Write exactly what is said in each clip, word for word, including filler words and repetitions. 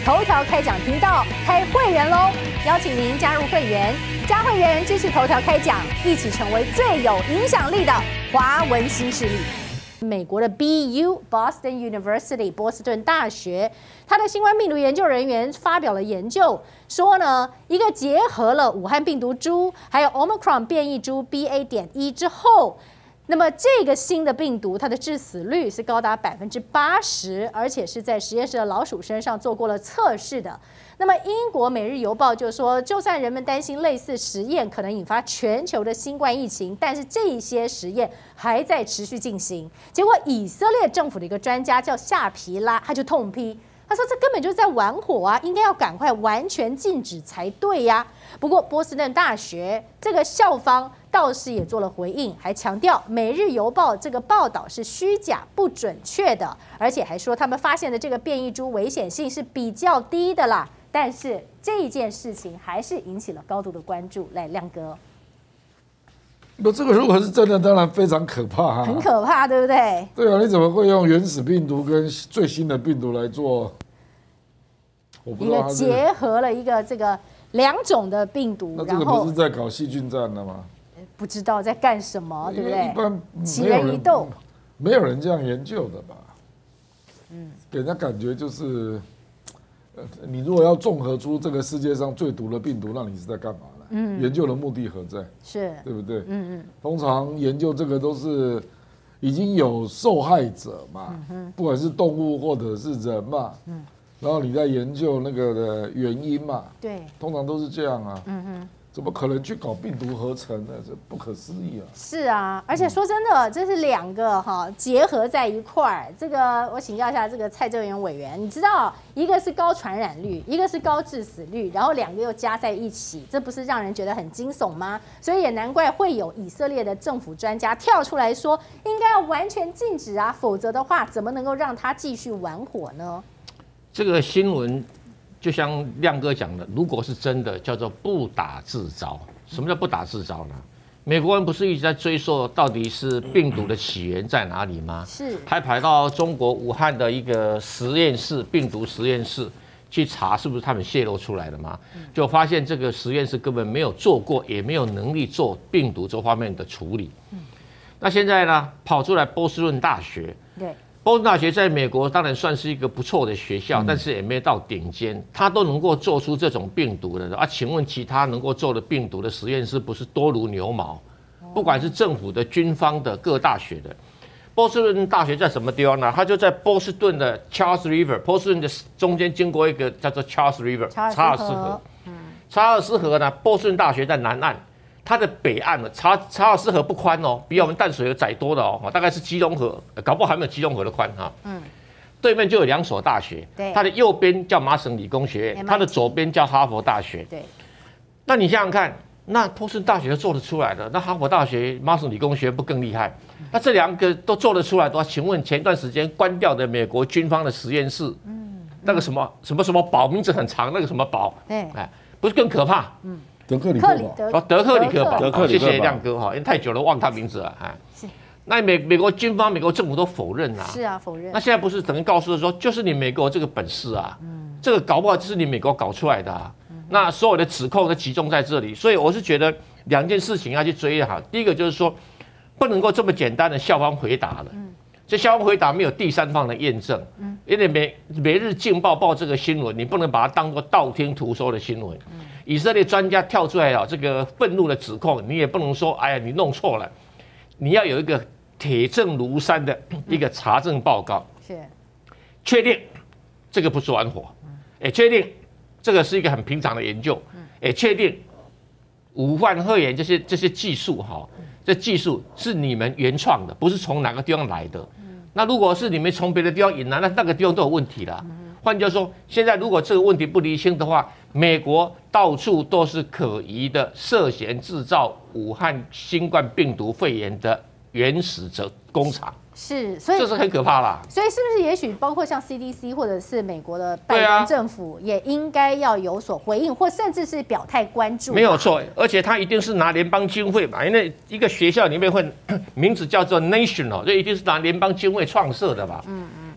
头条开讲频道开会员喽！邀请您加入会员，加会员支持头条开讲，一起成为最有影响力的华文新势力。美国的 B U Boston University 波士顿大学，它的新冠病毒研究人员发表了研究，说呢，一个结合了武汉病毒株还有 Omicron 变异株 B A 点一之后。那么这个新的病毒，它的致死率是高达百分之八十，而且是在实验室的老鼠身上做过了测试的。那么英国《每日邮报》就说，就算人们担心类似实验可能引发全球的新冠疫情，但是这些实验还在持续进行。结果以色列政府的一个专家叫夏皮拉，他就痛批。他说：“这根本就是在玩火啊！应该要赶快完全禁止才对呀。”不过，波士顿大学这个校方倒是也做了回应，还强调《每日邮报》这个报道是虚假、不准确的，而且还说他们发现的这个变异株危险性是比较低的啦。但是这一件事情还是引起了高度的关注。来，亮哥。 不，这个如果是真的，当然非常可怕哈、啊， 很可怕，对不对？ 对啊，你怎么会用原始病毒跟最新的病毒来做？我不知道、这个、 一个结合了一个这个两种的病毒， 那这个不是在搞细菌战了吗？ 不知道在干什么，对不对？ 一般奇人一斗， 没有人这样研究的吧？嗯，给人家感觉就是，呃，你如果要综合出这个世界上最毒的病毒，那你是在干嘛呢？嗯，研究的目的何在？ 是， 对不对？ 嗯嗯。 通常研究这个都是已经有受害者嘛，嗯、不管是动物或者是人嘛，嗯，然后你在研究那个的原因嘛， 对， 通常都是这样啊， 嗯哼。 怎么可能去搞病毒合成呢？这不可思议啊！ 是啊，而且说真的，这是两个哈结合在一块儿。这个我请教一下这个蔡正元委员，你知道一个是高传染率，一个是高致死率，然后两个又加在一起，这不是让人觉得很惊悚吗？所以也难怪会有以色列的政府专家跳出来说，应该要完全禁止啊，否则的话怎么能够让它继续玩火呢？ 这个新闻。就像亮哥讲的，如果是真的，叫做不打自招。什么叫不打自招呢？美国人不是一直在追溯到底是病毒的起源在哪里吗？ 是， 还跑到中国武汉的一个实验室，病毒实验室去查是不是他们泄露出来的吗？就发现这个实验室根本没有做过，也没有能力做病毒这方面的处理。那现在呢，跑出来波士顿大学。 对。 波士顿大学在美国当然算是一个不错的学校，但是也没到顶尖。它都能够做出这种病毒的啊，请问其他能够做的病毒的实验室不是多如牛毛？不管是政府的、军方的、各大学的。波士顿大学在什么地方呢？它就在波士顿的 Charles River， 波士顿的中间经过一个叫做 Charles River 查尔斯河。查尔斯河呢，波士顿大学在南岸。它的北岸呢，查查尔斯河不宽哦，比我们淡水河窄多的哦，大概是基隆河，搞不好还没有基隆河的宽哈。嗯，对面就有两所大学， 对， 它的右边叫麻省理工学院，它的左边叫哈佛大学。 对， 那你想想看，那波士顿大学都做得出来的，那哈佛大学、麻省理工学院不更厉害？那这两个都做得出来的话，请问前段时间关掉的美国军方的实验室，嗯，那个什么什么什么堡，名字很长，那个什么堡，哎，不是更可怕？嗯。 德克里克堡， 哦，德克里克堡， 德克里克堡， 谢谢亮哥哈，因为太久了忘他名字了啊。是，那美美国军方、美国政府都否认啊。 是啊，否认。 那现在不是等于告诉说，就是你美国这个本事啊，嗯，这个搞不好就是你美国搞出来的啊。嗯、那所有的指控都集中在这里，所以我是觉得两件事情要去追哈。第一个就是说，不能够这么简单的校方回答了。嗯。这校方回答没有第三方的验证，嗯，因为每每日镜报报这个新闻，你不能把它当作道听途说的新闻。嗯、以色列专家跳出来了，这个愤怒的指控，你也不能说，哎呀，你弄错了，你要有一个铁证如山的一个查证报告，是、嗯、确定这个不是玩火，哎、嗯，确定这个是一个很平常的研究，哎、嗯，确定武汉肺炎这些这些技术哈。这技术是你们原创的，不是从哪个地方来的。嗯、那如果是你们从别的地方引来，那那个地方都有问题了。嗯、换句话说，现在如果这个问题不厘清的话，美国到处都是可疑的涉嫌制造武汉新冠病毒肺炎的原始者工厂。是，所以这是很可怕啦。 所以是不是也许包括像 C D C 或者是美国的拜登政府，也应该要有所回应，或甚至是表态关注？ 没有错，而且他一定是拿联邦经费嘛，因为一个学校里面会名字叫做 National， 这一定是拿联邦经费创设的吧？嗯嗯。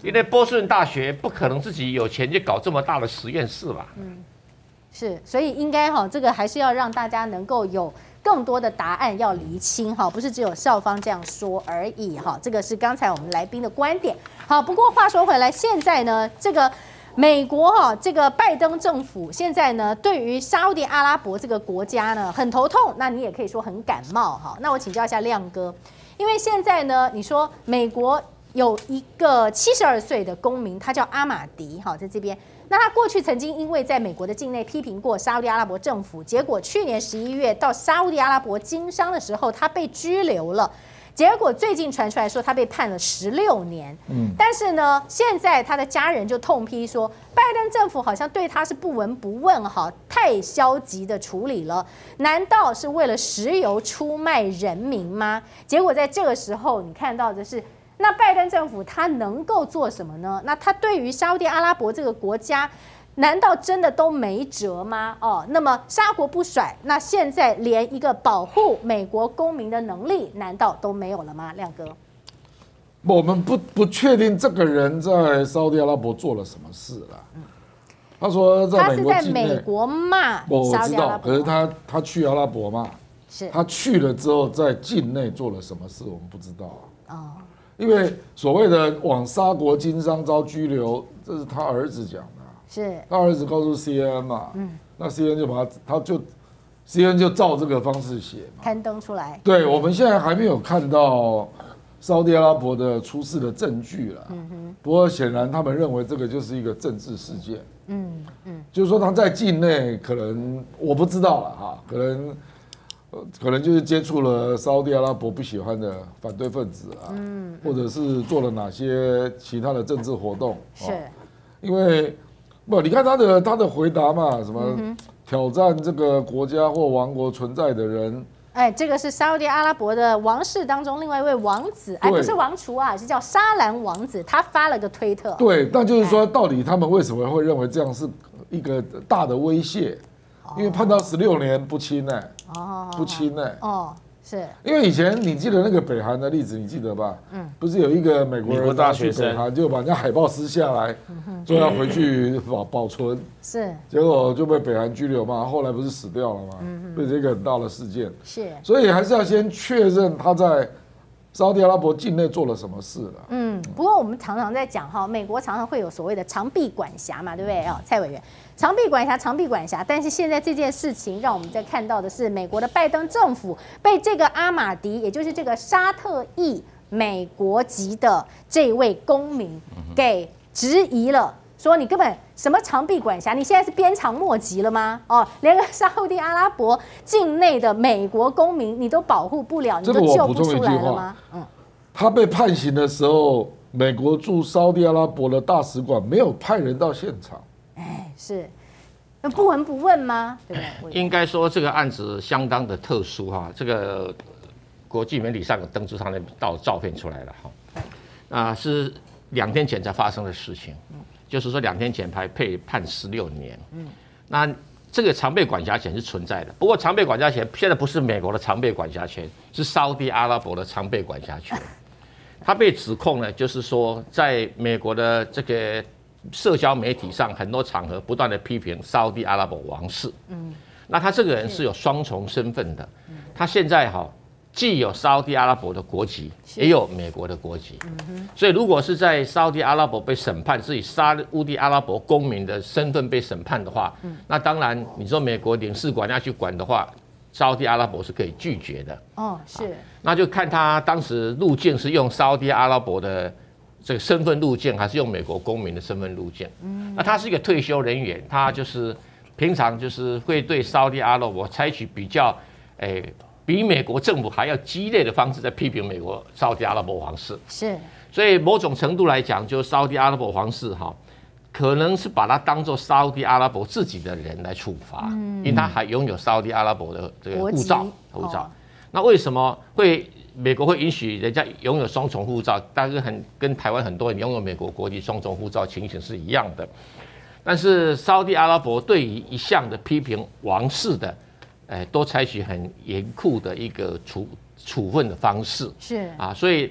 因为波士顿大学不可能自己有钱去搞这么大的实验室吧？嗯， 是，所以应该哈，这个还是要让大家能够有更多的答案要厘清哈，不是只有校方这样说而已哈。这个是刚才我们来宾的观点。好，不过话说回来，现在呢，这个美国哈，这个拜登政府现在呢，对于沙特阿拉伯这个国家呢，很头痛，那你也可以说很感冒哈。那我请教一下亮哥，因为现在呢，你说美国有一个七十二岁的公民，他叫阿马迪哈，在这边。那他过去曾经因为在美国的境内批评过沙特阿拉伯政府，结果去年十一月到沙特阿拉伯经商的时候，他被拘留了。结果最近传出来说他被判了十六年，嗯，但是呢，现在他的家人就痛批说，拜登政府好像对他是不闻不问，哈，太消极的处理了。难道是为了石油出卖人民吗？结果在这个时候，你看到的是。那拜登政府他能够做什么呢？那他对于沙特阿拉伯这个国家，难道真的都没辙吗？哦，那么沙国不甩，那现在连一个保护美国公民的能力，难道都没有了吗？亮哥， 我们不不确定这个人在沙特阿拉伯做了什么事了。嗯，他说在美国境内，他是在美国骂我知道，可是他他去阿拉伯嘛， 是他去了之后在境内做了什么事，我们不知道啊。 哦。 因为所谓的往沙国经商遭拘留，这是他儿子讲的、啊， 是他儿子告诉 C N N 嘛，嗯，那 C N N 就把他，他就 C N N 就照这个方式写嘛， 刊登出来。 对，我们现在还没有看到沙特阿拉伯的出事的证据了，嗯哼，不过显然他们认为这个就是一个政治事件，嗯嗯，就是说他在境内可能我不知道了哈，可能。可能就是接触了沙特阿拉伯不喜欢的反对分子啊，嗯，或者是做了哪些其他的政治活动， 是， 因为不，你看他的他的回答嘛，什么挑战这个国家或王国存在的人， 哎，这个是沙特阿拉伯的王室当中另外一位王子，哎，不是王储啊，是叫沙兰王子，他发了个推特， 对，但就是说，到底他们为什么会认为这样是一个大的威胁？因为判到十六年不轻呢、欸，哦，不轻呢、欸， 哦，是因为以前你记得那个北韩的例子，你记得吧？嗯，不是有一个美国人大学生北韩就把人家海报撕下来，说要回去保保存， 是， 结果就被北韩拘留嘛，后来不是死掉了嘛，变成一个很大的事件， 是， 所以还是要先确认他在沙特阿拉伯境内做了什么事了？ 嗯，不过我们常常在讲哈，美国常常会有所谓的长臂管辖嘛，对不对？哦，蔡委员，长臂管辖，长臂管辖。但是现在这件事情，让我们在看到的是，美国的拜登政府被这个阿马迪，也就是这个沙特裔美国籍的这位公民给质疑了。说你根本什么长臂管辖，你现在是鞭长莫及了吗？哦，连个沙特阿拉伯境内的美国公民你都保护不了，你都救不出来了吗？嗯， 他被判刑的时候，美国驻沙特阿拉伯的大使馆没有派人到现场。 哎，是，那不闻不问吗？对不对？ 应该说这个案子相当的特殊哈，这个国际媒体上有登出他的照照片出来了哈，啊，是两天前才发生的事情。就是说，两天前才被判十六年。嗯，那这个常备管辖权是存在的，不过常备管辖权现在不是美国的常备管辖权，是沙特阿拉伯的常备管辖权。他被指控呢，就是说，在美国的这个社交媒体上，很多场合不断的批评沙特阿拉伯王室。嗯，那他这个人是有双重身份的，他现在哈。既有沙特阿拉伯的国籍，也有美国的国籍，嗯、所以如果是在沙特阿拉伯被审判，是以沙特阿拉伯公民的身份被审判的话，嗯、那当然你说美国领事馆要去管的话，沙特阿拉伯是可以拒绝的。 哦，是、啊， 那就看他当时入境是用沙特阿拉伯的这个身份入境，还是用美国公民的身份入境。嗯，那他是一个退休人员，他就是平常就是会对沙特阿拉伯采取比较，诶、欸。比美国政府还要激烈的方式在批评美国沙特阿拉伯皇室， 是， 所以某种程度来讲，就沙特阿拉伯皇室哈，可能是把它当作沙特阿拉伯自己的人来处罚，嗯、因为他还拥有沙特阿拉伯的这个护照，护照。哦、那为什么会美国会允许人家拥有双重护照？大概很跟台湾很多人拥有美国国籍双重护照情形是一样的，但是沙特阿拉伯对于一向的批评王室的。哎，都采取很严酷的一个处处分的方式， 是啊，所以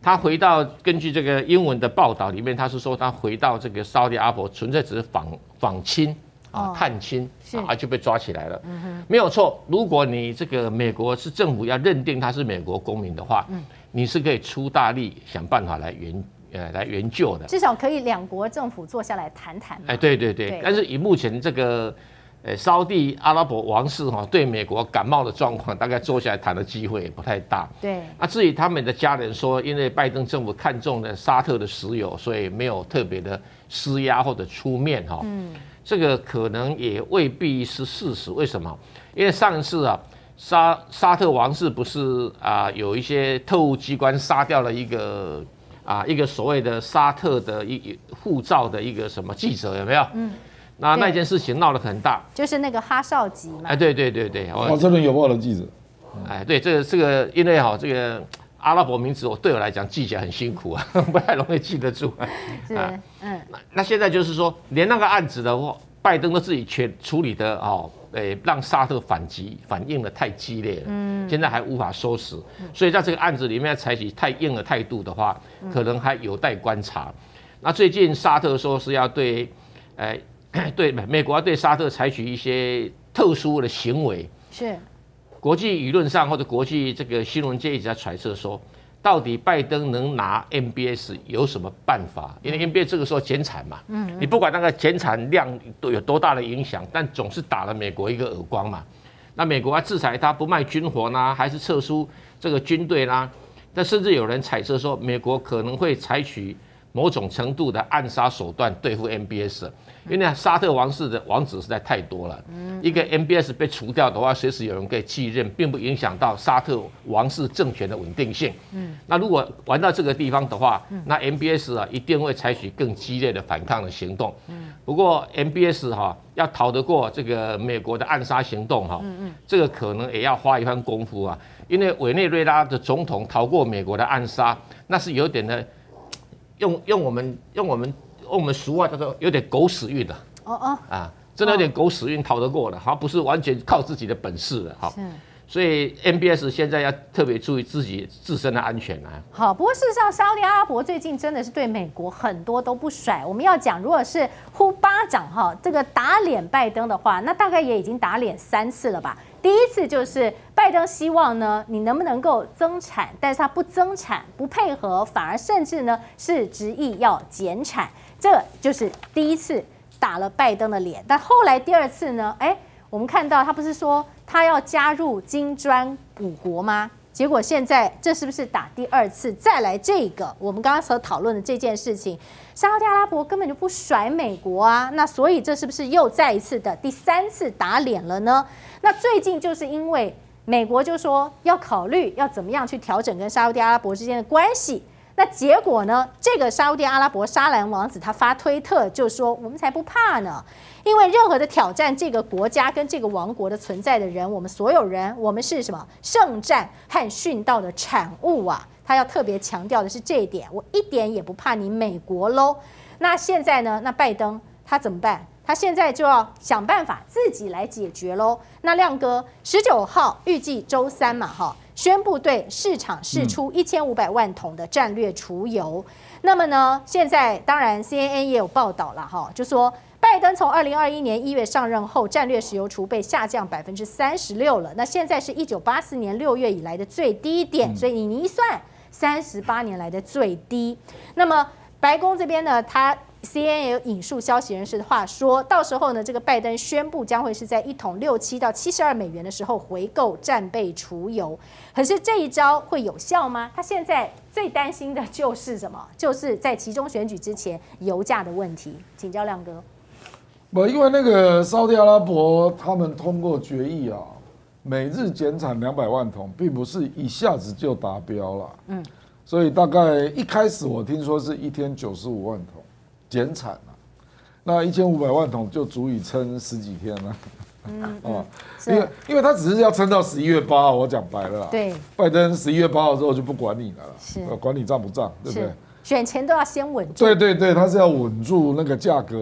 他回到根据这个英文的报道里面，他是说他回到这个沙特阿拉伯，纯粹只是访访亲啊、探亲啊，就被抓起来了。嗯、没有错，如果你这个美国是政府要认定他是美国公民的话，嗯、你是可以出大力想办法来援呃来援救的， 至少可以两国政府坐下来谈谈。 哎，对对对，对但是以目前这个。呃，沙地阿拉伯王室哈对美国感冒的状况，大概坐下来谈的机会也不太大。 对。 那至于他们的家人说，因为拜登政府看中了沙特的石油，所以没有特别的施压或者出面哈。嗯。这个可能也未必是事实。为什么？因为上一次啊，沙沙特王室不是啊有一些特务机关杀掉了一个啊一个所谓的沙特的一护照的一个什么记者有没有？嗯。那那件事情闹得很大， 就是那个哈绍吉嘛。 哎，对对对对， 华盛顿邮报的记者。 哎，对，这个这个，因为哈，这个阿拉伯名字，我对我来讲记起来很辛苦啊，不太容易记得住。 是，嗯。 那那现在就是说，连那个案子的话，拜登都自己全处理的哦，诶，让沙特反击反应的太激烈了，嗯，现在还无法收拾，所以在这个案子里面采取太硬的态度的话，可能还有待观察。那最近沙特说是要对，诶。对，美国要对沙特采取一些特殊的行为， 是国际舆论上或者国际这个新闻界一直在揣测说，到底拜登能拿 M B S 有什么办法？因为 M B S 这个时候减产嘛，嗯，你不管那个减产量都有多大的影响，但总是打了美国一个耳光嘛。那美国要制裁他，不卖军火呢，还是撤出这个军队啦？但甚至有人猜测说，美国可能会采取某种程度的暗杀手段对付 M B S。因为沙特王室的王子实在太多了，一个 M B S 被除掉的话，随时有人可以继任，并不影响到沙特王室政权的稳定性。那如果玩到这个地方的话，那 M B S 啊一定会采取更激烈的反抗的行动。不过 M B S 哈要逃得过这个美国的暗杀行动哈，这个可能也要花一番功夫啊。因为委内瑞拉的总统逃过美国的暗杀，那是有点的，用用我们用我们。我们俗话叫做有点狗屎运的，哦哦，啊，真的有点狗屎运逃得过了，好，不是完全靠自己的本事了，好，所以 M B S 现在要特别注意自己自身的安全啊。 好，不过事实上，沙特阿拉伯最近真的是对美国很多都不甩。我们要讲，如果是呼巴掌哈，这个打脸拜登的话，那大概也已经打脸三次了吧。第一次就是拜登希望呢，你能不能够增产，但是他不增产，不配合，反而甚至呢是执意要减产。这就是第一次打了拜登的脸，但后来第二次呢？哎，我们看到他不是说他要加入金砖五国吗？结果现在这是不是打第二次？再来这个我们刚刚所讨论的这件事情，沙特阿拉伯根本就不甩美国啊，那所以这是不是又再一次的第三次打脸了呢？那最近就是因为美国就说要考虑要怎么样去调整跟沙特阿拉伯之间的关系。那结果呢？这个沙特阿拉伯沙兰王子他发推特就说：“我们才不怕呢，因为任何的挑战这个国家跟这个王国的存在的人，我们所有人，我们是什么圣战和殉道的产物啊！”他要特别强调的是这一点，我一点也不怕你美国喽。那现在呢？那拜登他怎么办？他现在就要想办法自己来解决喽。那亮哥十九号预计周三嘛，哈。宣布对市场释出一千五百万桶的战略储油。那么呢，现在当然 C N N 也有报道了哈，就说拜登从二零二一年一月上任后，战略石油储备下降百分之三十六了。那现在是一九八四年六月以来的最低点，所以你一算，三十八年来的最低。那么白宫这边呢，它C N N 也有引述消息人士的话说，到时候呢，这个拜登宣布将会是在一桶六七到七十二美元的时候回购战备储油。可是这一招会有效吗？他现在最担心的就是什么？就是在期中选举之前油价的问题。请教亮哥。 不，因为那个沙特阿拉伯他们通过决议啊，每日减产两百万桶，并不是一下子就达标了。嗯，所以大概一开始我听说是一天九十五万桶。减产了，那一千五百万桶就足以撑十几天了。嗯，哦，因为因为他只是要撑到十一月八号，我讲白了啦。 对， 拜登十一月八号之后就不管你了啦， 是管你涨不涨，对不对？ 选前都要先稳住。 对对对，他是要稳住那个价格，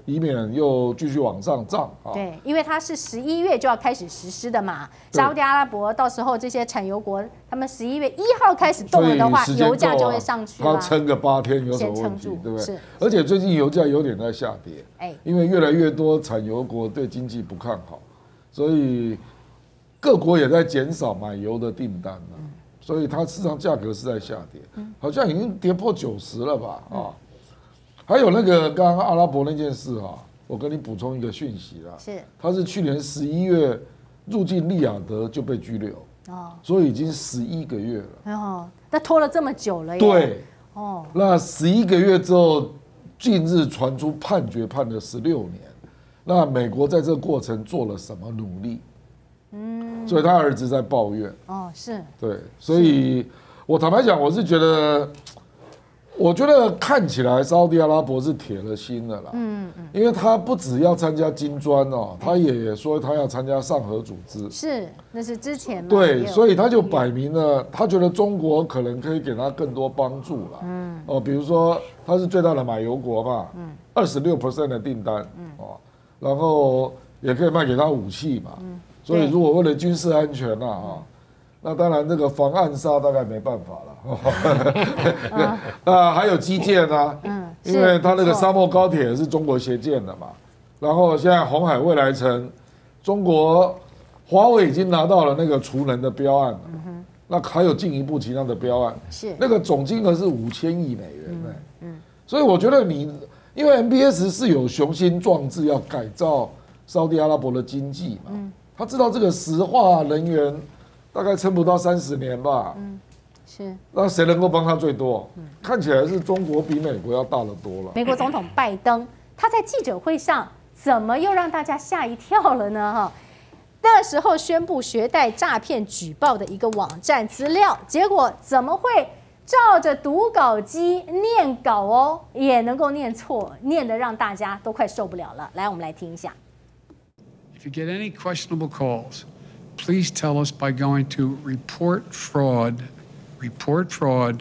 以免又继续往上涨啊。 对，因为它是十一月就要开始实施的嘛。沙烏地阿拉伯到时候这些产油国，他们十一月一号开始动了的话，油价就会上去了。 它撑个八天有什么问题？对不对？ 是。 而且最近油价有点在下跌， 哎， 因为越来越多产油国对经济不看好，所以各国也在减少买油的订单了。嗯，所以它市场价格是在下跌，好像已经跌破九十了吧？啊。还有那个刚刚阿拉伯那件事啊，我跟你补充一个讯息啦， 是， 他是去年十一月入境利雅得就被拘留，哦，所以已经十一个月了。 哦，那拖了这么久了耶。 对，哦，那十一个月之后，近日传出判决判了十六年，那美国在这个过程做了什么努力？嗯，所以他儿子在抱怨。 哦，是， 对，所以我坦白讲，我是觉得。我觉得看起来沙烏地阿拉伯是铁了心了啦，嗯嗯，因为他不只要参加金磚哦，他也说他要参加上合组织， 是，那是之前嘛， 对，所以他就摆明了，他觉得中国可能可以给他更多帮助了，嗯，哦，比如说他是最大的买油国嘛，嗯，二十六 percent 的订单，嗯，哦，然后也可以卖给他武器嘛，嗯，所以如果为了军事安全呐啊。那当然，这个防暗杀大概没办法了。那还有基建啊，嗯，因为它那个沙漠高铁是中国协建的嘛。然后现在红海未来城，中国华为已经拿到了那个储能的标案了。嗯，那还有进一步其他的标案，是那个总金额是五千亿美元呢。嗯，所以我觉得你，因为 M B S 是有雄心壮志要改造沙烏地阿拉伯的经济嘛，他知道这个石化能源。大概撑不到三十年吧，嗯，是。那谁能够帮他最多？嗯，看起来是中国比美国要大得多了。 美国总统拜登他在记者会上怎么又让大家吓一跳了呢？哈，那时候宣布学贷诈骗举报的一个网站资料，结果怎么会照着读稿机念稿哦，也能够念错，念得让大家都快受不了了。来，我们来听一下。 If you get any questionable calls. Please tell us by going to report fraud, report fraud,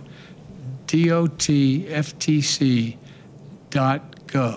dot f t c dot gov.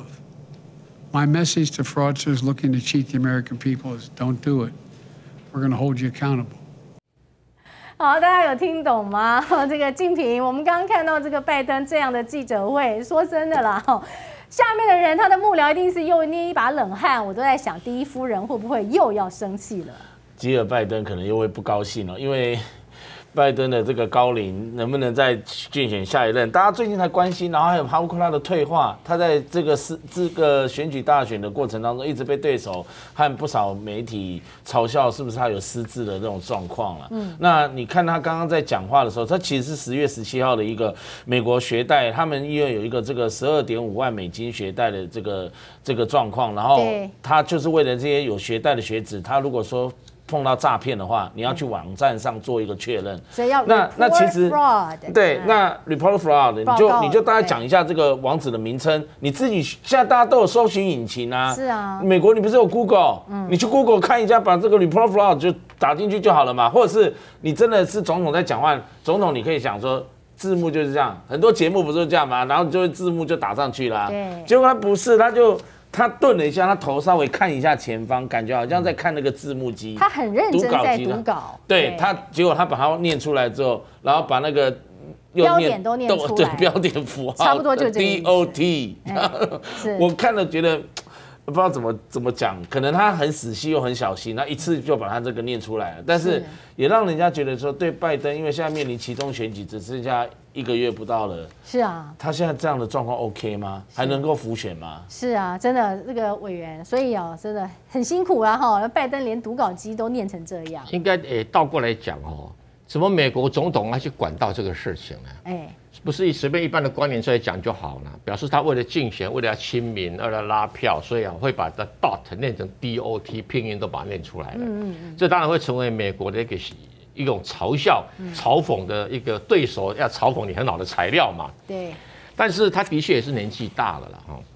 My message to fraudsters looking to cheat the American people is don't do it. We're going to hold you accountable. 好，大家有听懂吗？这个竞平，我们刚刚看到这个拜登这样的记者会，说真的啦，下面的人他的幕僚一定是又捏一把冷汗，我都在想，第一夫人会不会又要生气了？ 吉尔拜登可能又会不高兴了，因为拜登的这个高龄能不能再竞选下一任，大家最近才关心，然后还有包括他的退化，他在这个是这个选举大选的过程当中，一直被对手和不少媒体嘲笑，是不是他有失智的这种状况了？嗯，那你看他刚刚在讲话的时候，他其实是十月十七号的一个美国学贷，他们因为有一个这个十二点五万美金学贷的这个这个状况，然后他就是为了这些有学贷的学子，他如果说碰到诈骗的话，你要去网站上做一个确认。 所以要那那其实 fraud 对，那 report fraud 你就你就大概讲一下这个网址的名称。你自己现在大家都有搜寻引擎啊， 是啊， 美国你不是有 Google，嗯，你去 Google 看一下，把这个 report fraud 就打进去就好了嘛。或者是你真的是总统在讲话，总统你可以想说。字幕就是这样，很多节目不是这样吗？然后你就会字幕就打上去啦。对，结果他不是，他就他顿了一下，他头稍微看一下前方，感觉好像在看那个字幕机。 他很认真在读稿。 对, 对他，结果他把它念出来之后，然后把那个标点都念出来， 对，标点符号， 差不多就这个 D O T。我看了觉得。不知道怎么怎么讲，可能他很仔细又很小心，那一次就把他这个念出来了。但是也让人家觉得说，对拜登，因为现在面临期中选举，只剩下一个月不到了。 是啊， 他现在这样的状况 OK 吗？还能够复选吗？ 是啊，真的这个委员，所以哦，真的很辛苦啊哈。拜登连读稿机都念成这样。 应该诶，倒过来讲哦，怎么美国总统要去管到这个事情呢？哎。不是随便一般的官员出来讲就好了，表示他为了竞选，为了要亲民，为了拉票，所以啊会把 the dot 念成 D O T， 拼音都把它念出来了。嗯嗯嗯，这当然会成为美国的一个一种嘲笑、嘲讽的一个对手要嘲讽你很好的材料嘛。 对。 但是他的确也是年纪大了啦哈。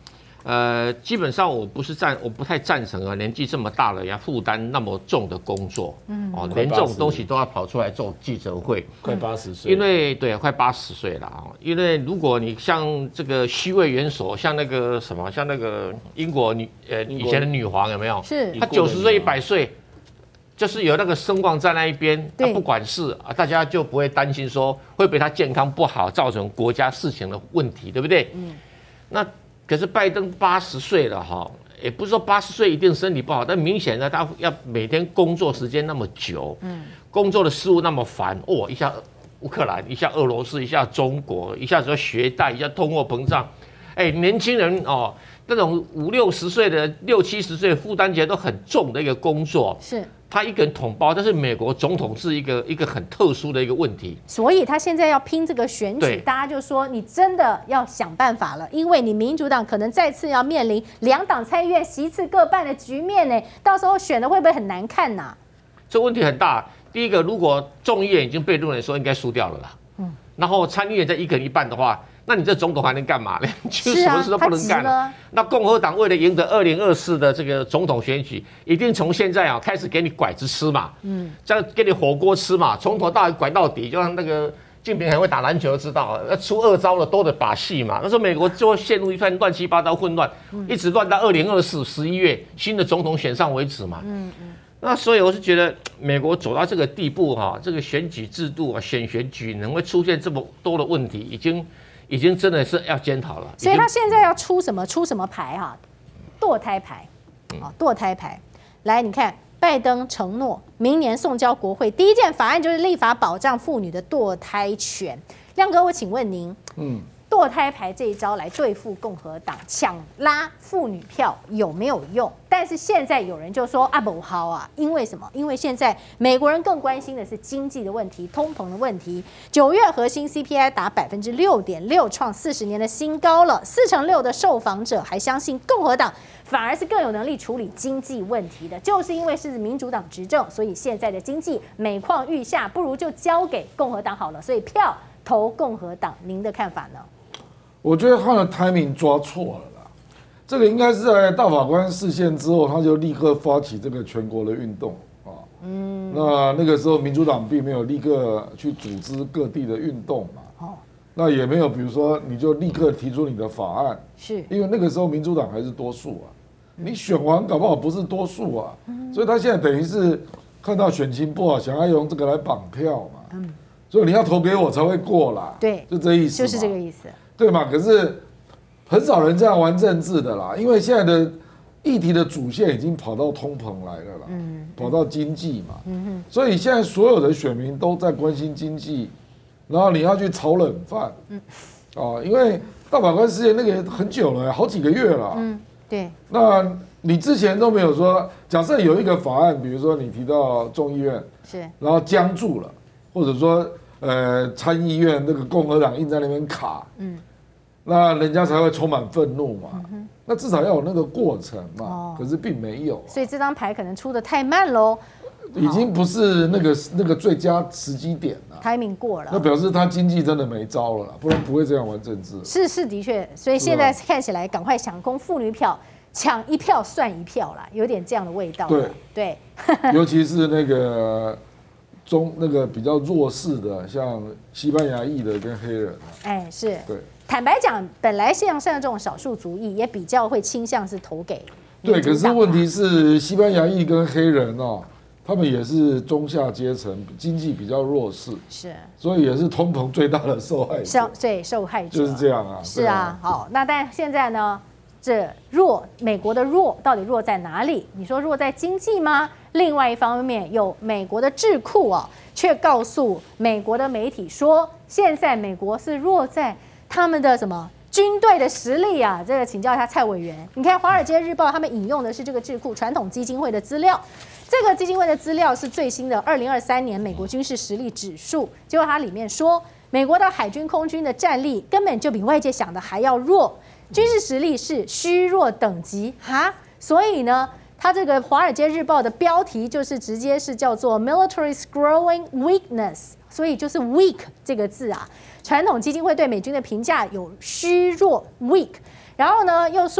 呃，基本上我不是赞，我不太赞成啊，年纪这么大了要负担那么重的工作，嗯，哦，连这种东西都要跑出来做记者会， 快八十岁， 因为对，快八十岁了啊，因为如果你像这个虚位元首，像那个什么，像那个英国女呃以前的女皇有没有？ 是， 她九十岁一百岁。就是有那个声望在那一边，啊、不管事啊，大家就不会担心说会被他健康不好造成国家事情的问题，对不对？嗯。那可是拜登八十岁了哈，也不是说八十岁一定身体不好，但明显呢，他要每天工作时间那么久，嗯，工作的事务那么烦，哦，一下乌克兰，一下俄罗斯，一下中国，一下子学贷，一下通货膨胀，哎，年轻人哦，那种五六十岁的、六七十岁负担起来都很重的一个工作， 是。 他一个人统包，但是美国总统是一个一个很特殊的一个问题， 所以他现在要拼这个选举，大家就说你真的要想办法了，因为你民主党可能再次要面临两党参议院席次各半的局面呢，到时候选的会不会很难看呐、啊？ 这问题很大。第一个，如果众议院已经被认为说应该输掉了啦，嗯，然后参议院再一个人一半的话。那你这总统还能干嘛呢？就什么事都不能干了。啊、那共和党为了赢得二零二四的这个总统选举，一定从现在啊开始给你拐子吃嘛，嗯，这样给你火锅吃嘛，从头到尾拐到底，就像那个竞平很会打篮球知道，要出二招的多的把戏嘛。那时候美国就会陷入一片乱七八糟混乱，嗯、一直乱到二零二四十一月新的总统选上为止嘛。嗯嗯。那所以我是觉得，美国走到这个地步哈、啊，这个选举制度啊，选选举能会出现这么多的问题，已经。已经真的是要检讨了， 所以他现在要出什么出什么牌哈、啊，堕胎牌，啊，堕胎牌。来，你看，拜登承诺明年送交国会，第一件法案就是立法保障妇女的堕胎权。亮哥，我请问您，嗯，堕胎牌这一招来对付共和党抢拉妇女票有没有用？但是现在有人就说啊不好啊，因为什么？因为现在美国人更关心的是经济的问题、通膨的问题。九月核心 C P I 达百分之六点六，创四十年的新高了。四成六的受访者还相信共和党反而是更有能力处理经济问题的，就是因为是民主党执政，所以现在的经济每况愈下，不如就交给共和党好了。所以票投共和党，您的看法呢？ 我觉得他的 timing 抓错了啦，这个应该是在大法官释宪之后，他就立刻发起这个全国的运动啊。嗯，那那个时候民主党并没有立刻去组织各地的运动嘛。哦，那也没有，比如说你就立刻提出你的法案，是因为那个时候民主党还是多数啊，你选完搞不好不是多数啊，所以他现在等于是看到选情不好，想要用这个来绑票嘛。嗯，所以你要投给我才会过啦。 对， 就这意思， 就是这个意思。 对嘛？可是很少人这样玩政治的啦，因为现在的议题的主线已经跑到通膨来了啦，嗯，跑到经济嘛，嗯哼，所以现在所有的选民都在关心经济，然后你要去炒冷饭，嗯，啊，因为大法官事件那个很久了，好几个月了，嗯，对，那你之前都没有说，假设有一个法案，比如说你提到众议院是，然后僵住了，或者说呃参议院那个共和党硬在那边卡，嗯。那人家才会充满愤怒嘛，嗯、那至少要有那个过程嘛，哦、可是并没有、啊， 所以这张牌可能出得太慢喽， 已经不是那个那个最佳时机点了 ，timing 过了， 那表示他经济真的没招了啦，不然不会这样玩政治。 是是的确，所以现在看起来赶快抢攻妇女票，抢一票算一票啦，有点这样的味道。 对对， 尤其是那个中那个比较弱势的，像西班牙裔的跟黑人、啊， 哎是， 对。 坦白讲，本来像像这种少数族裔也比较会倾向是投给对，可是问题是西班牙裔跟黑人哦，他们也是中下阶层，经济比较弱势，是，所以也是通膨最大的受害者， 对，受害者就是这样啊， 是啊，好，那但现在呢，这弱美国的弱到底弱在哪里？你说弱在经济吗？另外一方面，有美国的智库哦，却告诉美国的媒体说，现在美国是弱在他们的什么军队的实力啊？这个请教一下蔡委员。你看《华尔街日报》他们引用的是这个智库传统基金会的资料，这个基金会的资料是最新的二零二三年美国军事实力指数。结果它里面说，美国的海军空军的战力根本就比外界想的还要弱，军事实力是虚弱等级哈。所以呢，它这个《华尔街日报》的标题就是直接是叫做 Military's Growing Weakness， 所以就是 weak 这个字啊。传统基金会对美军的评价有虚弱 weak， 然后呢又说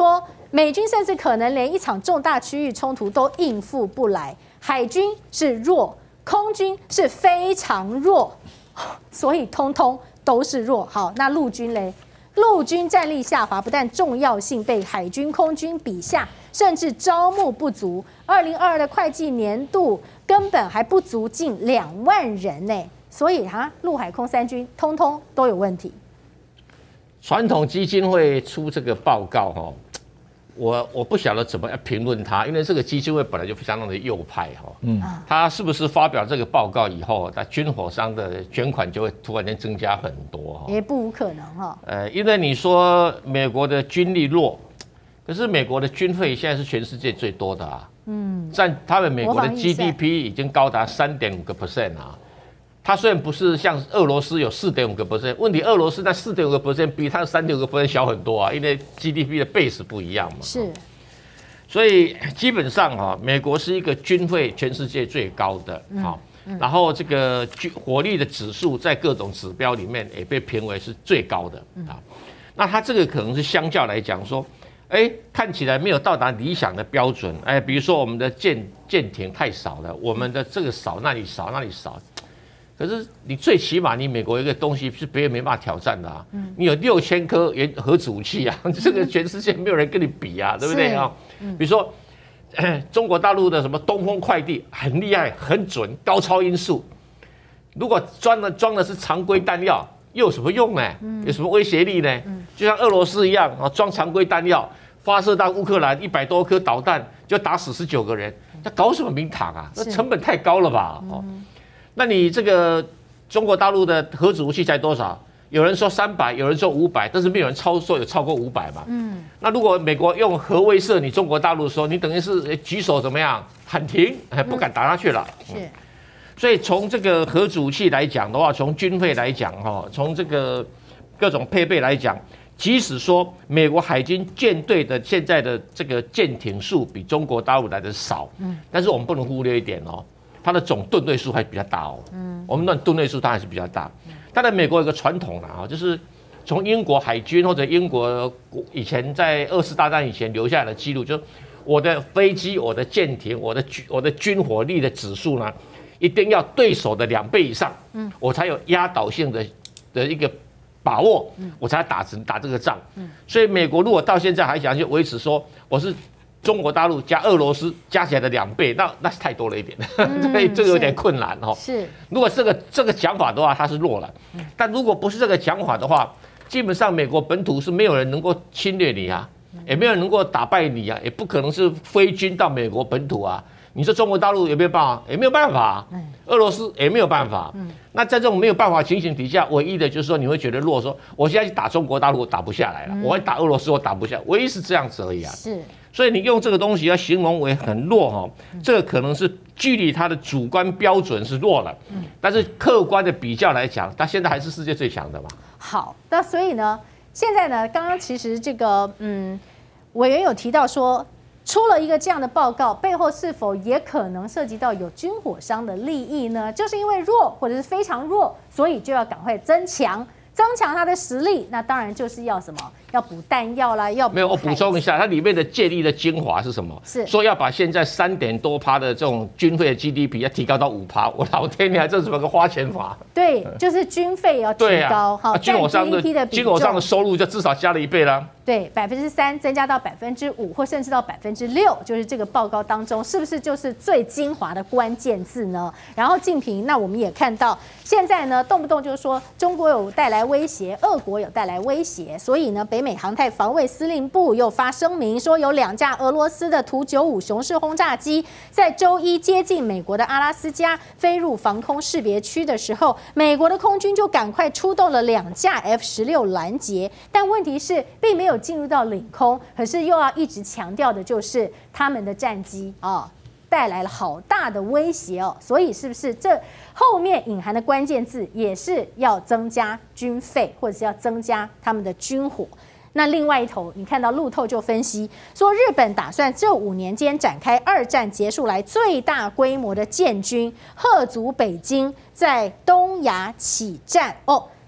美军甚至可能连一场重大区域冲突都应付不来，海军是弱，空军是非常弱，所以通通都是弱。好，那陆军嘞？陆军战力下滑，不但重要性被海军、空军比下，甚至招募不足。二零二二的会计年度根本还不足近两万人呢，所以哈，陆海空三军通通都有问题。 传统基金会出这个报告哈，我我不晓得怎么样评论它，因为这个基金会本来就相当的右派哈，嗯，它是不是发表这个报告以后，它军火商的捐款就会突然间增加很多哈？ 也不无可能哈。 呃，因为你说美国的军力弱，可是美国的军费现在是全世界最多的啊，嗯，占他们美国的 G D P 已经高达三点五个 percent 啊。它虽然不是像俄罗斯有四点五个 percent， 问题俄罗斯那四点五个 percent 比它三点五个 percent 小很多啊，因为 G D P 的 base 不一样嘛。 是， 所以基本上哈，美国是一个军费全世界最高的，好、嗯，然后这个军火力的指数在各种指标里面也被评为是最高的啊。那它这个可能是相较来讲说，哎，看起来没有到达理想的标准，哎，比如说我们的舰舰艇太少了，我们的这个少那里少那里少。可是你最起码你美国有一个东西是别人没办法挑战的啊，嗯、你有六千颗原核子武器啊，这个全世界没有人跟你比啊，对不对啊？嗯、比如说、呃、中国大陆的什么东风快递很厉害、很准、高超音速，如果装的装的是常规弹药，又有什么用呢？嗯、有什么威胁力呢？嗯、就像俄罗斯一样啊，装常规弹药发射到乌克兰一百多颗导弹就打死十九个人，那搞什么名堂啊？那成本太高了吧？哦。那你这个中国大陆的核子武器才多少？有人说三百，有人说五百，但是没有人超说有超过五百嘛。嗯。那如果美国用核威慑你中国大陆的时候，你等于是举手怎么样喊停，还不敢打下去了。是。所以从这个核子武器来讲的话，从军费来讲哈，从这个各种配备来讲，即使说美国海军舰队的现在的这个舰艇数比中国大陆来的少，嗯，但是我们不能忽略一点哦。它的总吨位数还比较大哦，嗯，我们的吨位数它还是比较大。当然，美国有个传统啦，就是从英国海军或者英国以前在二次大战以前留下来的记录，就是我的飞机、我的舰艇、我的我的军火力的指数呢，一定要对手的两倍以上，嗯，我才有压倒性的的一个把握，我才打打这个仗。所以美国如果到现在还想去维持说我是中国大陆加俄罗斯加起来的两倍，那那是太多了一点，嗯、所以这个有点困难哦。是，如果这个这个讲法的话，它是弱了；但如果不是这个讲法的话，基本上美国本土是没有人能够侵略你啊，也没有人能够打败你啊，也不可能是飞军到美国本土啊。你说中国大陆有没有办法？也没有办法、啊。俄罗斯也没有办法。那在这种没有办法情形底下，唯一的就是说你会觉得弱，说我现在去打中国大陆我打不下来了，我要打俄罗斯我打不下，唯一是这样子而已啊。是。所以你用这个东西要形容为很弱哈，这个可能是距离它的主观标准是弱了，但是客观的比较来讲，它现在还是世界最强的嘛。 好，那所以呢，现在呢，刚刚其实这个嗯，委员有提到说，出了一个这样的报告，背后是否也可能涉及到有军火商的利益呢？就是因为弱或者是非常弱，所以就要赶快增强。增强它的实力，那当然就是要什么？要补弹药啦，要补没有？我补充一下，它里面的建立的精华是什么？是说要把现在三点多趴的这种军费的 G D P 要提高到五趴。我老天爷，这是什么个花钱法？ 对，就是军费要提高，好、啊， 军火商的军火商的收入就至少加了一倍啦。 对，百分之三增加到百分之五，或甚至到百分之六，就是这个报告当中是不是就是最精华的关键字呢？然后竞评，那我们也看到现在呢，动不动就是说中国有带来威胁，俄国有带来威胁，所以呢，北美航太防卫司令部又发声明说，有两架俄罗斯的图九五雄式轰炸机在周一接近美国的阿拉斯加，飞入防空识别区的时候，美国的空军就赶快出动了两架 F 十六拦截，但问题是并没有进入到领空，可是又要一直强调的就是他们的战机啊，带来了好大的威胁哦。所以是不是这后面隐含的关键字也是要增加军费，或者是要增加他们的军火？那另外一头，你看到路透就分析说，日本打算这五年间展开二战结束来最大规模的建军，吓阻北京在东亚起战哦。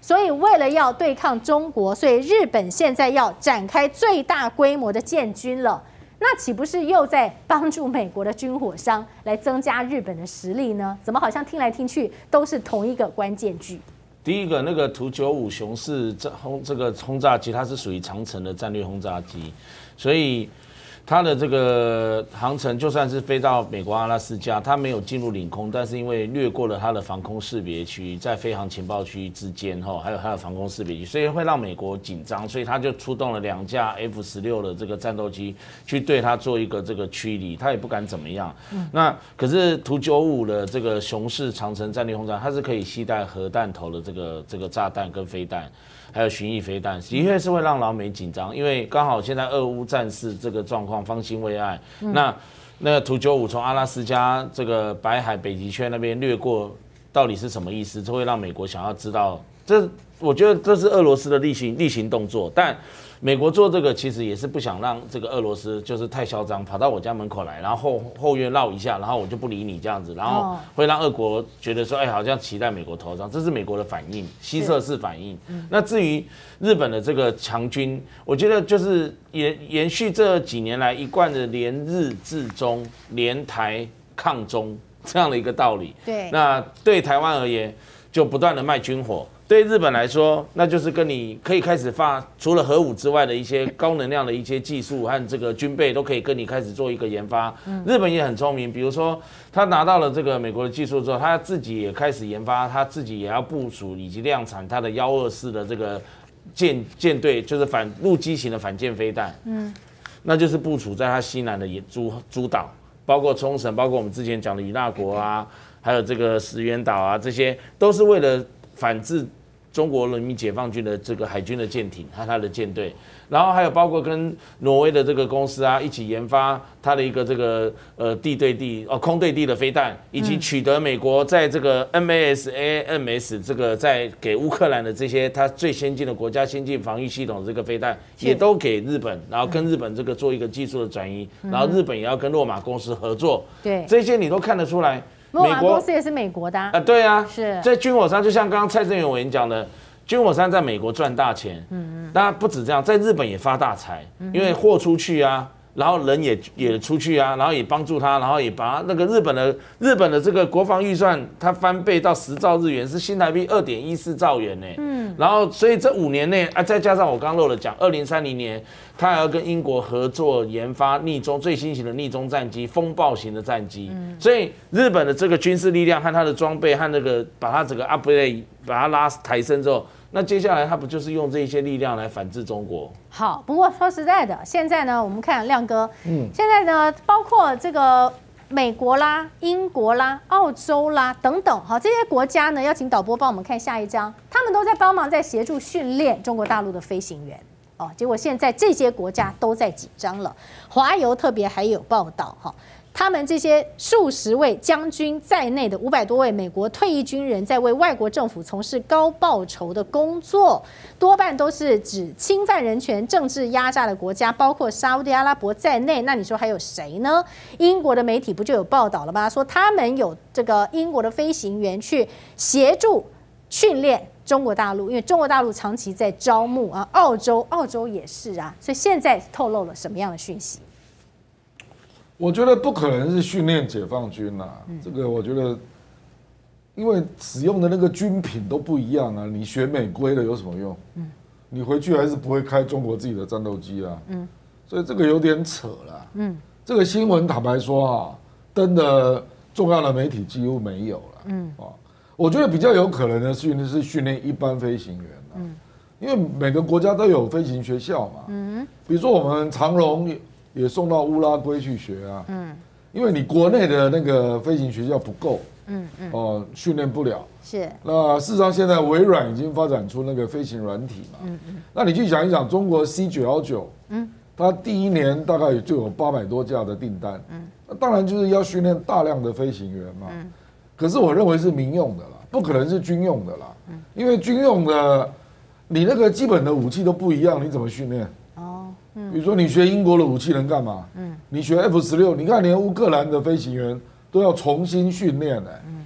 所以为了要对抗中国，所以日本现在要展开最大规模的建军了。那岂不是又在帮助美国的军火商来增加日本的实力呢？怎么好像听来听去都是同一个关键句？ 第一个，那个图九五雄式这轰这个轰炸机，它是属于长程的战略轰炸机，所以它的这个航程就算是飞到美国阿拉斯加，它没有进入领空，但是因为掠过了它的防空识别区，在飞航情报区之间哈，还有它的防空识别区，所以会让美国紧张，所以它就出动了两架 F 十六的这个战斗机去对它做一个这个驱离，它也不敢怎么样。嗯、那可是图九五的这个雄式长程战略轰炸，它是可以携带核弹头的这个这个炸弹跟飞弹。还有巡弋飞弹，的确是会让老美紧张，因为刚好现在俄乌战事这个状况方兴未艾。嗯、那那个图九五从阿拉斯加这个白海北极圈那边掠过，到底是什么意思？这会让美国想要知道。这我觉得这是俄罗斯的例行例行动作，但美国做这个其实也是不想让这个俄罗斯就是太嚣张，跑到我家门口来，然后后后院绕一下，然后我就不理你这样子，然后会让俄国觉得说，哎，好像骑在美国头上，这是美国的反应，西侧式反应。那至于日本的这个强军，我觉得就是延延续这几年来一贯的联日制中、联台抗中这样的一个道理。 对， 那对台湾而言，就不断的卖军火。对日本来说，那就是跟你可以开始发除了核武之外的一些高能量的一些技术和这个军备，都可以跟你开始做一个研发。嗯、日本也很聪明，比如说他拿到了这个美国的技术之后，他自己也开始研发，他自己也要部署以及量产他的幺二四的这个舰舰队，就是反陆基型的反舰飞弹。嗯，那就是部署在他西南的诸诸岛，包括冲绳，包括我们之前讲的与那国啊，还有这个石垣岛啊，这些都是为了反制中国人民解放军的这个海军的舰艇和它的舰队，然后还有包括跟挪威的这个公司啊一起研发它的一个这个呃地对地哦空对地的飞弹，以及取得美国在这个 M A S A M S 这个在给乌克兰的这些它最先进的国家先进防御系统的这个飞弹，也都给日本，然后跟日本这个做一个技术的转移，然后日本也要跟洛马公司合作，对，这些你都看得出来。 洛马公司也是美国的啊， 呃、对啊， 是在军火商，就像刚刚蔡正元委员讲的，军火商在美国赚大钱，嗯嗯，当然不止这样，在日本也发大财，因为货出去啊，然后人也也出去啊，然后也帮助他，然后也把那个日本的日本的这个国防预算，它翻倍到十兆日元，是新台币二点一四兆元呢，嗯，然后所以这五年内啊，再加上我刚刚漏了讲，二零三零年。他还要跟英国合作研发逆中最新型的逆中战机，风暴型的战机。嗯、所以日本的这个军事力量和它的装备和那个把它整个 upgrade 把它拉抬升之后，那接下来他不就是用这一些力量来反制中国？ 好，不过说实在的，现在呢，我们看亮哥，嗯，现在呢，包括这个美国啦、英国啦、澳洲啦等等，好，这些国家呢，要请导播帮我们看下一张，他们都在帮忙在协助训练中国大陆的飞行员。哦，结果现在这些国家都在紧张了。华邮特别还有报道哈，他们这些数十位将军在内的五百多位美国退役军人，在为外国政府从事高报酬的工作，多半都是指侵犯人权、政治压榨的国家，包括沙烏地阿拉伯在内。那你说还有谁呢？英国的媒体不就有报道了吗？说他们有这个英国的飞行员去协助训练中国大陆，因为中国大陆长期在招募啊，澳洲澳洲也是啊，所以现在透露了什么样的讯息？ 我觉得不可能是训练解放军啦、啊，嗯、这个我觉得，因为使用的那个军品都不一样啊，你学美规的有什么用？嗯，你回去还是不会开中国自己的战斗机啊，嗯，所以这个有点扯啦，嗯，这个新闻坦白说啊，登的重要的媒体几乎没有了，嗯，啊。我觉得比较有可能的训练是训练一般飞行员、啊嗯、因为每个国家都有飞行学校嘛。嗯，比如说我们长荣 也, 也送到乌拉圭去学啊。嗯，因为你国内的那个飞行学校不够，嗯嗯，哦、呃，训练不了。 是。 那事实上现在微软已经发展出那个飞行软体嘛。嗯嗯。那你去想一想，中国 C 九一九，嗯，它第一年大概就有八百多架的订单。嗯，那当然就是要训练大量的飞行员嘛。嗯。可是我认为是民用的啦，不可能是军用的啦，因为军用的，你那个基本的武器都不一样，你怎么训练？哦，嗯，比如说你学英国的武器能干嘛？嗯，你学 F 十六，你看连乌克兰的飞行员都要重新训练的，嗯，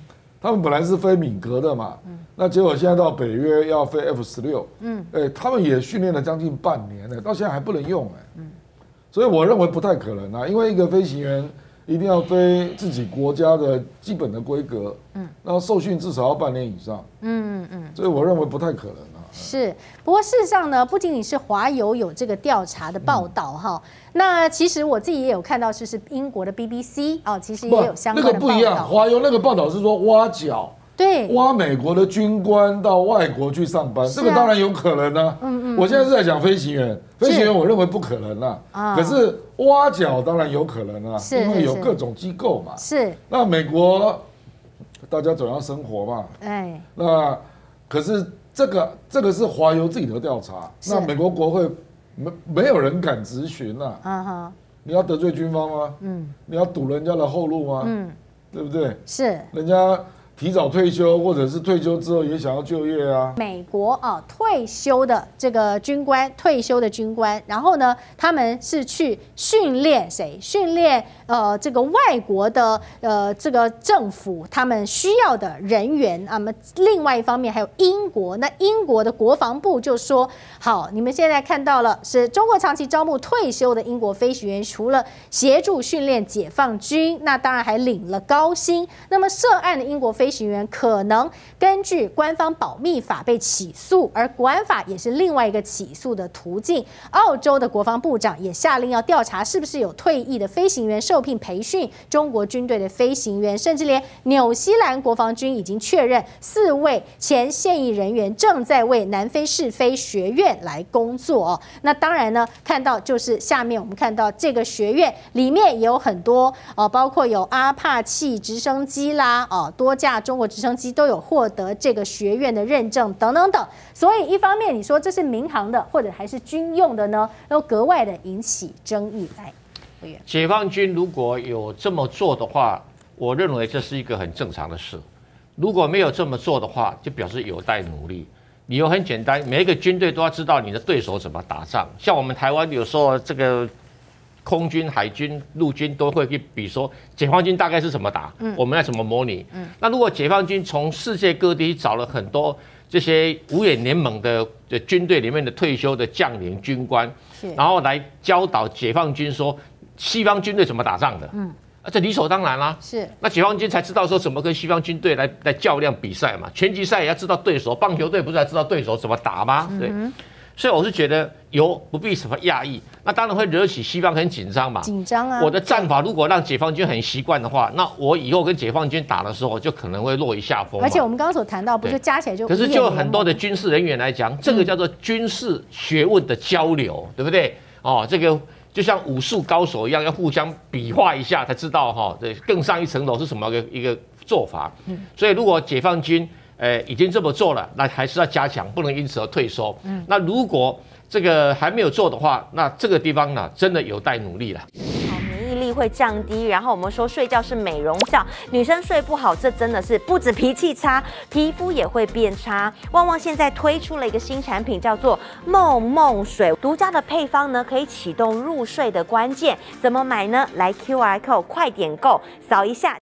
他们本来是飞米格的嘛，嗯、那结果现在到北约要飞 F 十六，嗯，哎，他们也训练了将近半年呢，到现在还不能用哎，嗯，所以我认为不太可能啊，因为一个飞行员一定要飞自己国家的基本的规格，嗯，然后受训至少要半年以上，嗯嗯嗯，所以我认为不太可能啊。 是，不过事实上呢，不仅仅是华邮有这个调查的报道哈、嗯，那其实我自己也有看到，就是英国的 B B C 哦，其实也有相关的报道。那个不一样， 华邮那个报道是说挖角。 对， 挖美国的军官到外国去上班，啊、这个当然有可能啊。嗯嗯，我现在是在讲飞行员，飞行员我认为不可能啊。啊，可是挖角当然有可能啊，因为有各种机构嘛。 是。 那美国大家总要生活嘛。哎。那可是这个这个是华邮自己的调查，那美国国会没没有人敢质询啊。啊哈。你要得罪军方吗？嗯。你要堵人家的后路吗？嗯。对不对？ 是。 人家。提早退休，或者是退休之后也想要就业啊。 美国啊，退休的这个军官，退休的军官，然后呢，他们是去训练谁？训练呃这个外国的呃这个政府他们需要的人员啊。那么另外一方面还有英国，那英国的国防部就说，好，你们现在看到了，是中国长期招募退休的英国飞行员，除了协助训练解放军，那当然还领了高薪。那么涉案的英国飞飞行员可能根据官方保密法被起诉，而国安法也是另外一个起诉的途径。澳洲的国防部长也下令要调查是不是有退役的飞行员受聘培训中国军队的飞行员，甚至连纽西兰国防军已经确认四位前现役人员正在为南非试飞学院来工作哦。那当然呢，看到就是下面我们看到这个学院里面也有很多哦，包括有阿帕契直升机啦，哦，多架中国直升机都有获得这个学院的认证等等等。所以一方面你说这是民航的或者还是军用的呢，都格外的引起争议。来， 解放军如果有这么做的话，我认为这是一个很正常的事。如果没有这么做的话，就表示有待努力。理由很简单，每一个军队都要知道你的对手怎么打仗。像我们台湾有时候这个空军、海军、陆军都会去比说解放军大概是怎么打，嗯、我们要怎么模拟。嗯、那如果解放军从世界各地找了很多这些五眼联盟的军队里面的退休的将领、军官，然后来教导解放军说西方军队怎么打仗的。嗯，这理所当然啦、啊。 是， 那解放军才知道说怎么跟西方军队来来较量比赛嘛。拳击赛也要知道对手，棒球队不是才知道对手怎么打吗？对。嗯，所以我是觉得有不必什么讶异，那当然会惹起西方很紧张嘛。 紧张啊！ 我的战法如果让解放军很习惯的话，那我以后跟解放军打的时候就可能会落于下风。 而且我们刚刚所谈到，不就加起来就…… 可是就很多的军事人员来讲，这个叫做军事学问的交流，对不对？哦，这个就像武术高手一样，要互相比划一下才知道哈，对，更上一层楼是什么个一个做法。嗯，所以如果解放军呃，已经这么做了，那还是要加强，不能因此而退缩。嗯，那如果这个还没有做的话，那这个地方呢，真的有待努力了。 好，免疫力会降低，然后我们说睡觉是美容觉，女生睡不好，这真的是不止脾气差，皮肤也会变差。旺旺现在推出了一个新产品，叫做梦梦水，独家的配方呢，可以启动入睡的关键。怎么买呢？来 Q R code 快点购，扫一下。